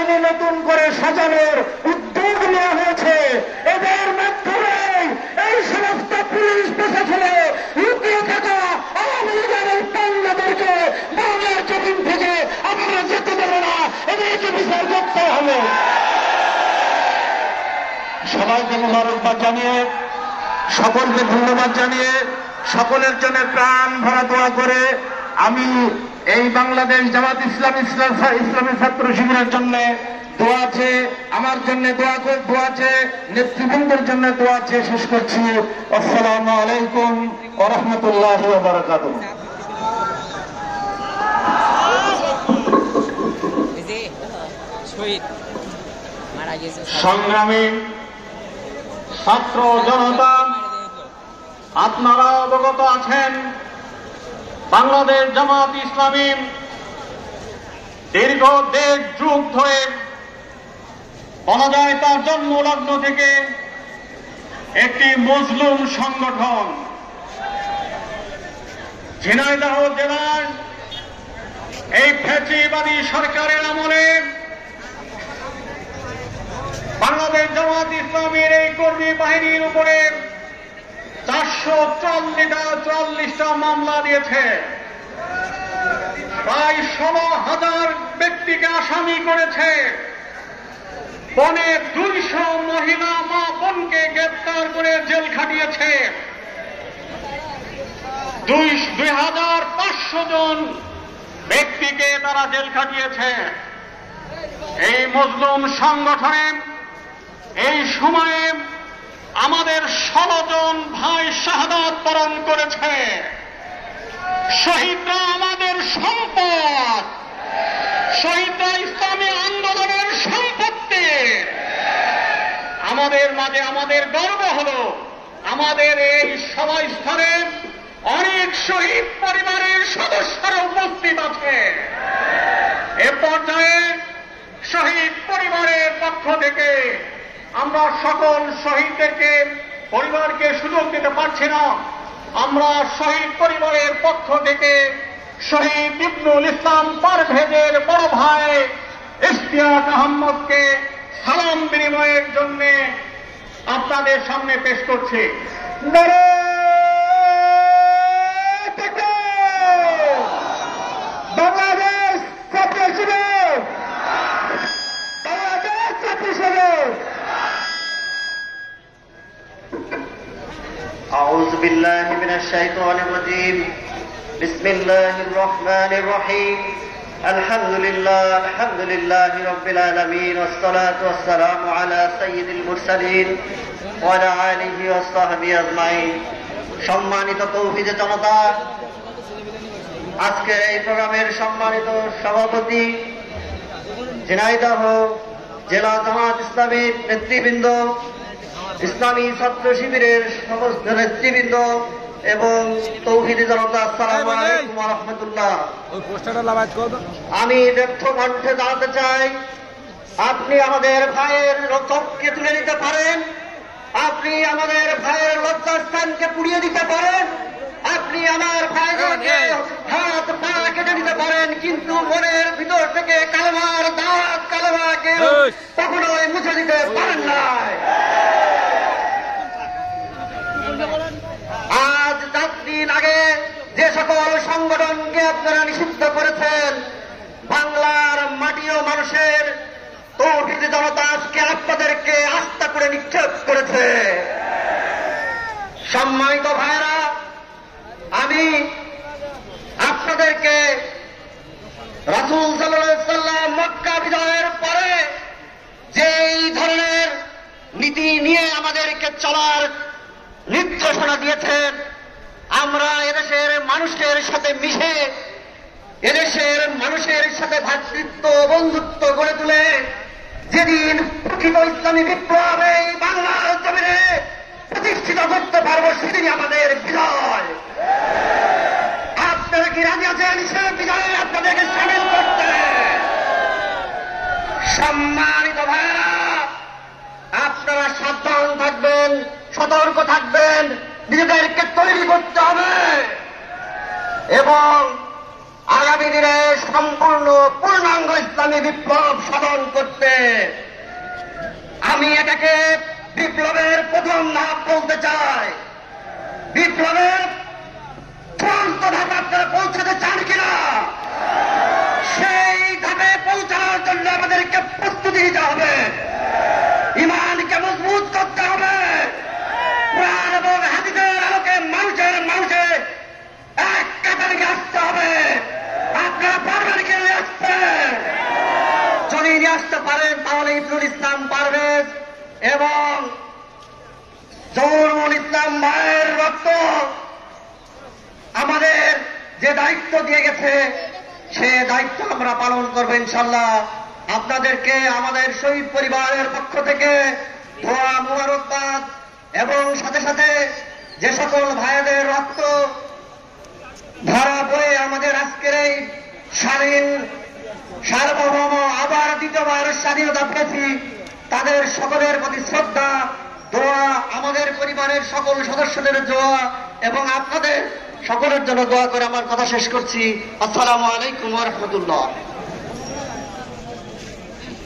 বাহিনী নতুন করে সাজানোর উদ্যোগ নেওয়া হয়েছে। এদের মাধ্যমে এই সমস্ত পুলিশ প্রশাসনে লুকিয়ে থাকা আওয়ামী লীগের এই পান্নাদেরকে বাংলার জমিন থেকে আমরা যেতে দেব না, এদেরকে বিচার করতে হবে। সবাইকে মোবারকবাদ জানিয়ে, সকলকে ধন্যবাদ জানিয়ে, সকলের জন্য প্রাণ ভরা দোয়া করে আমি এই বাংলাদেশ জামাত ইসলামী ছাত্র শিবিরের জন্য দোয়া আছে, আমার জন্য দোয়া আছে, নেতৃবৃন্দের জন্য দোয়া আছে শেষ করছি। আসসালামু আলাইকুম ওয়া রাহমাতুল্লাহি ওয়া বারাকাতুহু। সংগ্রামী ছাত্র জনতা, আপনারা অবগত আছেন বাংলাদেশ জামাত ইসলামী দীর্ঘ 1.5 যুগ ধরে বলা যায় তার জন্মলগ্ন থেকে একটি মজলুম সংগঠন। ঝিনাইদহ জেলার এই ফ্যাসিবাদী সরকারের আমলে বাংলাদেশ জামাত ইসলামীর এই কর্মী বাহিনীর উপরে 444টা মামলা দিয়েছে, প্রায় 16,000 ব্যক্তিকে আসামি করেছে, 200 মহিলা মা বোনকে গ্রেপ্তার করে জেল খাটিয়েছে, 2500 জন ব্যক্তিকে তারা জেল খাটিয়েছে। এই মজলুম সংগঠনে এই সময়ে আমাদের 16 জন ভাই শাহাদাত বরণ করেছে। শহীদরা আমাদের সম্পদ, শহীদরা ইসলামী আন্দোলনের সম্পত্তি। আমাদের মাঝে আমাদের গর্ব হলো আমাদের এই সভাস্থলে অনেক শহীদ পরিবারের সদস্যরা উপস্থিত আছে। এ পর্যায়ে শহীদ পরিবারের পক্ষ থেকে আমরা সকল শহীদদেরকে পরিবারকে সুযোগ দিতে পারছি না, আমরা শহীদ পরিবারের পক্ষ থেকে শহীদ ইবনুল ইসলাম পারভেজের বড় ভাই ইশতিয়াক আহমদকে সালাম বিনিময়ের জন্য আপনাদের সামনে পেশ করছি। বাংলাদেশ ছাত্র শিবির, বাংলাদেশ ছাত্র শিবির। أعوذ بالله من الشيطان الرجيم. بسم الله الرحمن الرحيم. الحمد لله رب العالمين، والصلاة والسلام على سيد المرسلين وعلى آله وصحبه أجمعين. সম্মানিত তৌহিদ জনতা, আজকের এই প্রোগ্রামের সম্মানিত সভাপতি, ঝিনাইদহ জেলা জামাত ইসলামীর নেতৃবৃন্দ, ইসলামী ছাত্র শিবিরের সমস্ত নেতৃবৃন্দ এবং তৌহিদি জনতা, আসসালামু আলাইকুম ওয়া রাহমাতুল্লাহ। আমি ব্যর্থ কণ্ঠে জানাতে চাই, আপনি আমাদের ভাইয়ের রক্তকে তুলে নিতে পারেন, আপনি আমাদের ভাইয়ের লজ্জাস্থানকে পুড়িয়ে দিতে পারেন, আপনি আমার ভাইদেরকে হাত পা কেটে দিতে পারেন, কিন্তু মনের ভিতর থেকে কালেমার দাঁত কালেমাকে কখনোই মুছে দিতে পারেন না। আজ 10 দিন আগে যে সকল সংগঠনকে আপনারা নিষিদ্ধ করেছেন, বাংলার মাটি ও মানুষের তৌহিদি জনতা আজকে আপনাদেরকে আস্থা করে নিক্ষেপ করেছে। সম্মানিত ভাইরা, আমি আপনাদেরকে রাসূল সাল্লাল্লাহু আলাইহি ওয়াসাল্লাম মক্কা বিজয়ের পরে যে এই ধরনের নীতি নিয়ে আমাদেরকে চলার নির্দেশনা দিয়েছেন, আমরা এদেশের মানুষের সাথে মিশে এদেশের মানুষের সাথে ভ্রাতৃত্ব বন্ধুত্ব গড়ে তুলে যেদিন প্রকৃত ইসলামী বিপ্লব এই বাংলার জমিনে প্রতিষ্ঠিত করতে পারবো, সেদিনই আমাদের বিজয়। আপনারা কি রাজি আছেন সে বিজয়ে আপনাদেরকে সামিল করতে? সম্মানিত ভাইরা, আপনারা সাবধান থাকবেন, সতর্ক থাকবেন, নিজেদেরকে তৈরি করতে হবে এবং আগামী আগামী দিনে সম্পূর্ণ পূর্ণাঙ্গ ইসলামী বিপ্লব সাধন করতে আমি এটাকে বিপ্লবের প্রথম ধাপ বলতে চাই। বিপ্লবের চূড়ান্ত ধাপে আপনারা পৌঁছাতে চান কিনা? সেই ধাপে পৌঁছানোর জন্য আমাদেরকে প্রস্তুতি নিতে হবে, ইমানকে মজবুত করতে হবে, কোরআন এবং হাদিসের আলোকে মানুষে এক কাতারে নিয়ে আসতে হবে। আপনারা পারবেন কি নিয়ে আসতে? যদি নিয়ে আসতে পারেন তাহলে ইবনুল ইসলাম পারভেজ এবং জহুরুল ইসলাম ভাইয়ের রক্ত আমাদের যে দায়িত্ব দিয়ে গেছে সে দায়িত্ব আমরা পালন করবো ইনশাল্লাহ। আপনাদেরকে আমাদের শহীদ পরিবারের পক্ষ থেকে দোয়া মুবারকবাদ এবং সাথে সাথে যে সকল ভাইদের রক্ত ধারা বয়ে আমাদের আজকের এই স্বাধীন সার্বভৌম আবার দ্বিতীয়বার স্বাধীনতা পেয়েছি তাদের সকলের প্রতি শ্রদ্ধা, দোয়া, আমাদের পরিবারের সকল সদস্যদের দোয়া এবং আপনাদের সকলের জন্য দোয়া করে আমার কথা শেষ করছি। আসসালামু আলাইকুম ওয়া রাহমাতুল্লাহ।